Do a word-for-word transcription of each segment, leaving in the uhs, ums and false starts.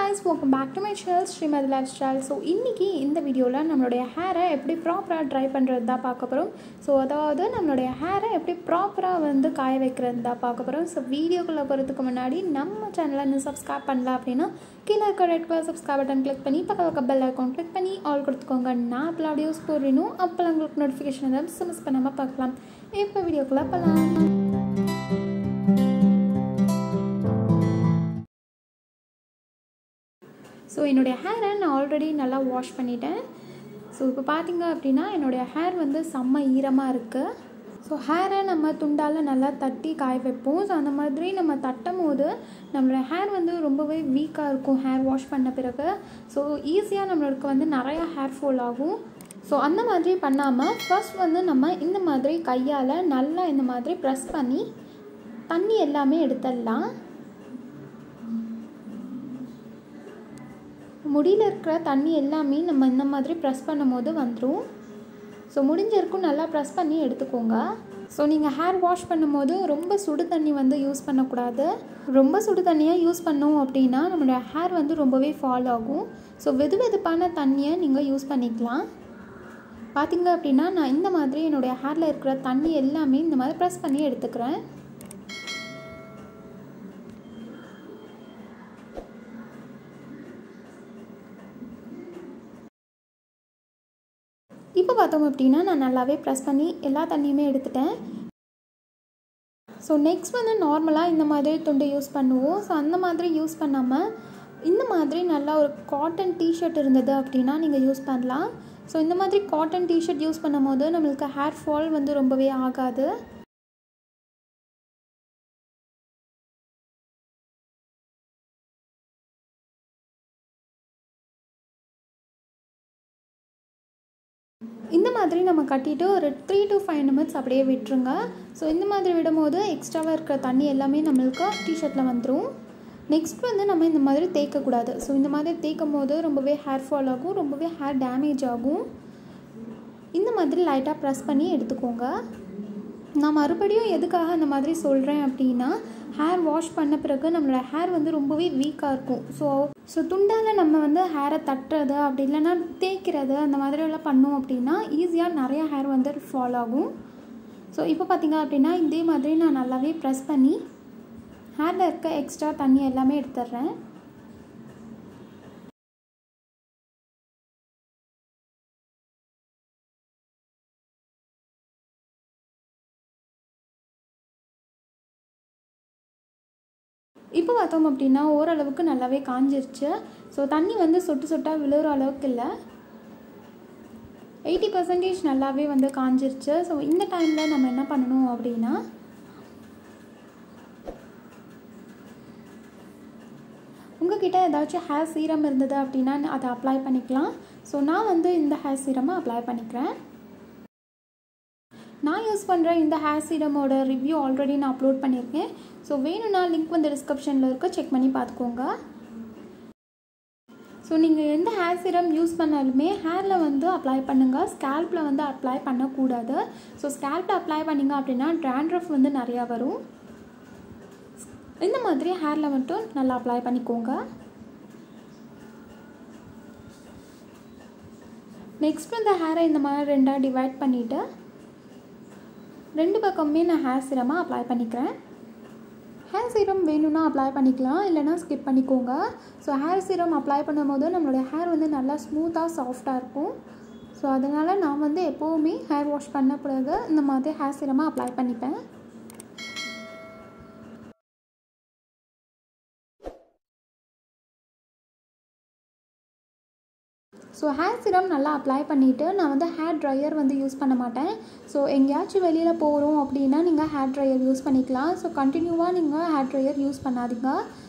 guys, welcome back to my channel Srimadhi Lifestyle. So இன்னைக்கு இந்த வீடியோல நம்மளுடைய ஹேரை எப்படி ப்ராப்பரா ட்ரை பண்றது தான் பார்க்க போறோம். சோ அதாவது நம்மளுடைய ஹேரை எப்படி ப்ராப்பரா வந்து காய வைக்கிறது தான் பார்க்க போறோம். சோ வீடியோக்குள்ள போறதுக்கு முன்னாடி நம்ம சேனலை இன்னும் சப்ஸ்கிரைப் பண்ணல அப்படினா கீழ இருக்க red colour subscribe button click பண்ணி பக்கத்துல இருக்க பெல் ஐகான் கிளிக் பண்ணி ஆல் கொடுத்துக்கோங்க. நான் அப்லோட் வீடியோஸ் போடுறேனோ அப்போ உங்களுக்கு நோட்டிஃபிகேஷன் வந்து மிஸ் பண்ணாம பார்க்கலாம். இப்போ வீடியோக்குள்ள போலாம். ஸோ என்னுடைய ஹேரை நான் ஆல்ரெடி நல்லா வாஷ் பண்ணிட்டேன். ஸோ இப்போ பார்த்தீங்க அப்படின்னா என்னுடைய ஹேர் வந்து செம்ம ஈரமாக இருக்குது. ஸோ ஹேரை நம்ம துண்டால் நல்லா தட்டி காய வைப்போம். ஸோ அந்த மாதிரி நம்ம தட்டும் போது நம்மளோட ஹேர் வந்து ரொம்பவே வீக்காக இருக்கும் ஹேர் வாஷ் பண்ண பிறகு. ஸோ ஈஸியாக நம்மளுக்கு வந்து நிறையா ஹேர் ஃபால் ஆகும். ஸோ அந்த மாதிரி பண்ணாமல் ஃபர்ஸ்ட் வந்து நம்ம இந்த மாதிரி கையால் நல்லா இந்த மாதிரி ப்ரெஸ் பண்ணி தண்ணி எல்லாமே எடுத்துடலாம். முடியில் இருக்கிற தண்ணி எல்லாமே நம்ம இந்த மாதிரி ப்ரெஸ் பண்ணும் போது வந்துடும். ஸோ முடிஞ்சிருக்கும் நல்லா ப்ரெஸ் பண்ணி எடுத்துக்கோங்க. ஸோ நீங்கள் ஹேர் வாஷ் பண்ணும்போது ரொம்ப சுடு தண்ணி வந்து யூஸ் பண்ணக்கூடாது. ரொம்ப சுடு தண்ணியாக யூஸ் பண்ணோம் அப்படின்னா நம்மளோட ஹேர் வந்து ரொம்பவே ஃபால் ஆகும். ஸோ வெது வெதுப்பான தண்ணியை நீங்கள் யூஸ் பண்ணிக்கலாம். பார்த்திங்க அப்படின்னா நான் இந்த மாதிரி என்னுடைய ஹேரில் இருக்கிற தண்ணி எல்லாமே இந்த மாதிரி ப்ரெஸ் பண்ணி எடுத்துக்கிறேன். இப்போ பார்த்தோம் அப்படின்னா நான் நல்லாவே ப்ரெஸ் பண்ணி எல்லா தண்ணியுமே எடுத்துட்டேன். ஸோ நெக்ஸ்ட் வந்து நார்மலாக இந்த மாதிரி துண்டு யூஸ் பண்ணுவோம். ஸோ அந்த மாதிரி யூஸ் பண்ணாமல் இந்த மாதிரி நல்லா ஒரு காட்டன் டிஷர்ட் இருந்தது அப்படின்னா நீங்கள் யூஸ் பண்ணலாம். ஸோ இந்த மாதிரி காட்டன் டிஷர்ட் யூஸ் பண்ணும் போது நம்மளுக்கு ஹேர் ஃபால் வந்து ரொம்பவே ஆகாது. இந்த மாதிரி நம்ம கட்டிட்டு ஒரு த்ரீ டு ஃபைவ் நிமிட்ஸ் அப்படியே விட்டுருங்க. ஸோ இந்த மாதிரி விடும்போது எக்ஸ்ட்ராவாக இருக்கிற தண்ணி எல்லாமே நம்மளுக்கு டிஷர்ட்டில் வந்துடும். நெக்ஸ்ட் வந்து நம்ம இந்த மாதிரி தேய்க்கக்கூடாது. ஸோ இந்த மாதிரி தேய்க்கும் போது ரொம்பவே ஹேர் ஃபால் ஆகும், ரொம்பவே ஹேர் டேமேஜ் ஆகும். இந்த மாதிரி லைட்டாக ப்ரெஸ் பண்ணி எடுத்துக்கோங்க. நான் மறுபடியும் எதுக்காக அந்த மாதிரி சொல்கிறேன் அப்படின்னா ஹேர் வாஷ் பண்ண பிறகு நம்மளோட ஹேர் வந்து ரொம்பவே வீக்காக இருக்கும். ஸோ ஸோ துண்டால் நம்ம வந்து ஹேரை தட்டுறது அப்படி இல்லைன்னா தேய்க்கிறது அந்த மாதிரியெல்லாம் பண்ணோம் அப்படின்னா ஈஸியாக நிறையா ஹேர் வந்து ஃபால் ஆகும். ஸோ இப்போ பார்த்திங்க அப்படின்னா இதே மாதிரி நான் நல்லாவே ப்ரெஸ் பண்ணி ஹேரில் இருக்க எக்ஸ்ட்ரா தண்ணி எல்லாமே எடுத்துடுறேன். இப்போ பார்த்தோம் அப்படின்னா ஓரளவுக்கு நல்லாவே காஞ்சிருச்சு. ஸோ தண்ணி வந்து சொட்டு சொட்டாக விழுகிற அளவுக்கு இல்லை, எயிட்டி பர்சன்டேஜ் நல்லாவே வந்து காஞ்சிருச்சு. ஸோ இந்த டைமில் நம்ம என்ன பண்ணணும் அப்படின்னா உங்கள்கிட்ட ஏதாச்சும் ஹேர் சீரம் இருந்தது அப்படின்னா அதை அப்ளை பண்ணிக்கலாம். ஸோ நான் வந்து இந்த ஹேர் சீரமை அப்ளை பண்ணிக்கிறேன். நான் யூஸ் பண்ணுற இந்த ஹேர் சீரமோட ரிவ்யூ ஆல்ரெடி நான் அப்லோட் பண்ணியிருக்கேன். ஸோ வேணும்னா லிங்க் வந்து டிஸ்கிரிப்ஷனில் இருக்க, செக் பண்ணி பார்த்துக்கோங்க. ஸோ நீங்கள் எந்த ஹேர் சீரம் யூஸ் பண்ணாலுமே ஹேரில் வந்து அப்ளை பண்ணுங்கள், ஸ்கேல்பில் வந்து அப்ளை பண்ணக்கூடாது. ஸோ ஸ்கேல்பில் அப்ளை பண்ணிங்க அப்படின்னா ட்ராண்ட்ரஃப் வந்து நிறையா வரும். இந்த மாதிரி ஹேரில் மட்டும் நல்லா அப்ளை பண்ணிக்கோங்க. நெக்ஸ்ட் இந்த ஹேரை இந்த மாதிரி ரெண்டாக டிவைட் பண்ணிவிட்டு ரெண்டு பக்கமுமே நான் ஹேர் சீரமாக அப்ளை பண்ணிக்கிறேன். ஹேர் சீரம் வேணும்னா அப்ளை பண்ணிக்கலாம், இல்லைனா ஸ்கிப் பண்ணிக்கோங்க. ஸோ ஹேர் சீரம் அப்ளை பண்ணும் போது நம்மளுடைய ஹேர் வந்து நல்லா ஸ்மூத்தாக சாஃப்டாக இருக்கும். ஸோ அதனால் நான் வந்து எப்போவுமே ஹேர் வாஷ் பண்ண பிறகு இந்த மாதிரி ஹேர் சீரமாக அப்ளை பண்ணிப்பேன். ஸோ ஹேர் சீரம் நல்லா அப்ளை பண்ணிவிட்டு நான் வந்து ஹேர் ட்ரையர் வந்து யூஸ் பண்ண மாட்டேன். ஸோ எங்கேயாச்சும் வெளியில் போகிறோம் அப்படின்னா நீங்கள் ஹேர் ட்ரையர் யூஸ் பண்ணிக்கலாம். ஸோ கண்டினியூவாக நீங்கள் ஹேர் ட்ரையர் யூஸ் பண்ணாதீங்க.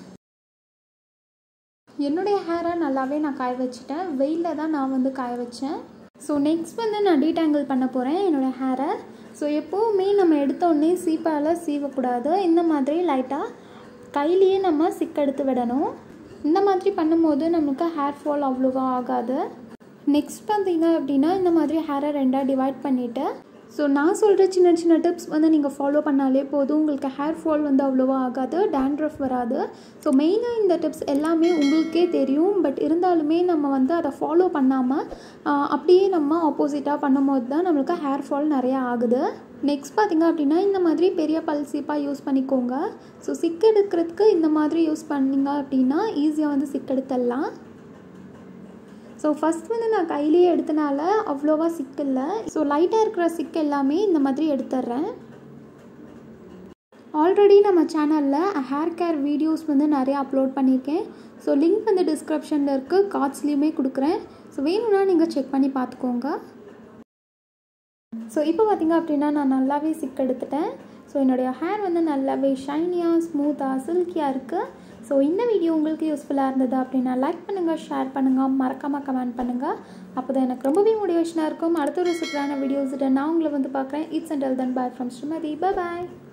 என்னுடைய ஹேரை நல்லாவே நான் காய வச்சுட்டேன். வெயிலில் தான் நான் வந்து காய வச்சேன். ஸோ நெக்ஸ்ட் வந்து நான் டீடாங்கிள் பண்ண போகிறேன் என்னோடய ஹேரை. ஸோ எப்போவுமே நம்ம எடுத்தோடனே சீப்பால் சீவக்கூடாது. இந்த மாதிரி லைட்டாக கையிலேயே நம்ம சிக்கெடுத்து விடணும். இந்த மாதிரி பண்ணும்போது நமக்கு ஹேர் ஃபால் அவ்வளோவா ஆகாது. நெக்ஸ்ட் பார்த்தீங்க அப்படின்னா இந்த மாதிரி ஹேரை ரெண்டாக டிவைட் பண்ணிவிட்டு ஸோ நான் சொல்கிற சின்ன சின்ன டிப்ஸ் வந்து நீங்கள் ஃபாலோ பண்ணாலே போதும், உங்களுக்கு ஹேர் ஃபால் வந்து அவ்வளோவா ஆகாது, டேண்ட்ரஃப் வராது. ஸோ மெயினாக இந்த டிப்ஸ் எல்லாமே உங்களுக்கே தெரியும், பட் இருந்தாலுமே நம்ம வந்து அதை ஃபாலோ பண்ணாமல் அப்படியே நம்ம ஆப்போசிட்டாக பண்ணும்போது தான் நம்மளுக்கு ஹேர் ஃபால் நிறையா ஆகுது. நெக்ஸ்ட் பார்த்திங்க அப்படின்னா இந்த மாதிரி பெரிய பல் சீப்பாக யூஸ் பண்ணிக்கோங்க. ஸோ சிக்கு எடுக்கிறதுக்கு இந்த மாதிரி யூஸ் பண்ணிங்க அப்படின்னா ஈஸியாக வந்து சிக்கு எடுத்துடலாம். ஸோ ஃபஸ்ட் வந்து நான் கையிலேயே எடுத்தனால அவ்வளோவா சிக்கு இல்லை. ஸோ லைட்டாக இருக்கிற சிக்கு எல்லாமே இந்த மாதிரி எடுத்துட்றேன். ஆல்ரெடி நம்ம சேனலில் ஹேர் கேர் வீடியோஸ் வந்து நிறையா அப்லோட் பண்ணியிருக்கேன். ஸோ லிங்க் வந்து டிஸ்கிரிப்ஷனில் இருக்குது, கார்ட்ஸ்லேயுமே கொடுக்குறேன். ஸோ வேணும்னா நீங்கள் செக் பண்ணி பார்த்துக்கோங்க. ஸோ இப்போ பார்த்திங்க அப்படின்னா நான் நல்லாவே சிக்கு எடுத்துட்டேன். ஸோ என்னுடைய ஹேர் வந்து நல்லாவே ஷைனியாக ஸ்மூத்தாக சில்கியாக இருக்குது. ஸோ இந்த வீடியோ உங்களுக்கு யூஸ்ஃபுல்லாக இருந்தது அப்படின்னா லைக் பண்ணுங்கள், ஷேர் பண்ணுங்கள், மறக்காமல் கமெண்ட் பண்ணுங்கள். அப்போ தான் எனக்கு ரொம்பவே மோட்டிவேஷனாக இருக்கும். அடுத்த ஒரு சூப்பரான வீடியோஸிட்ட நான் உங்களை வந்து பார்க்குறேன். It's and tell then bye from Srimathi. Bye bye.